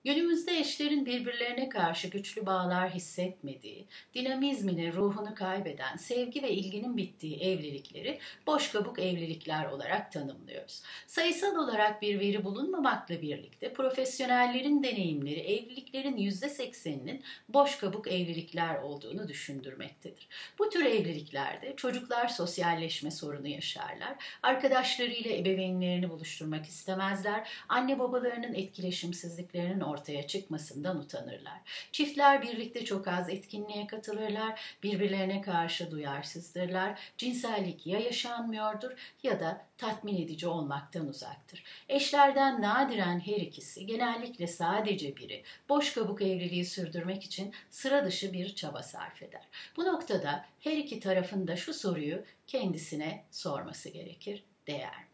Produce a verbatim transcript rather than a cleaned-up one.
Günümüzde eşlerin birbirlerine karşı güçlü bağlar hissetmediği, dinamizmini, ruhunu kaybeden, sevgi ve ilginin bittiği evlilikleri boş kabuk evlilikler olarak tanımlıyoruz. Sayısal olarak bir veri bulunmamakla birlikte profesyonellerin deneyimleri evliliklerin yüzde sekseninin boş kabuk evlilikler olduğunu düşündürmektedir. Bu tür evliliklerde çocuklar sosyalleşme sorunu yaşarlar, arkadaşlarıyla ebeveynlerini buluşturmak istemezler, anne babalarının etkileşimsizliklerinin ortaya çıkmasından utanırlar. Çiftler birlikte çok az etkinliğe katılırlar, birbirlerine karşı duyarsızdırlar, cinsellik ya yaşanmıyordur ya da tatmin edici olmaktan uzaktır. Eşlerden nadiren her ikisi, genellikle sadece biri, boş kabuk evliliği sürdürmek için sıra dışı bir çaba sarf eder. Bu noktada her iki tarafın da şu soruyu kendisine sorması gerekir: değer mi?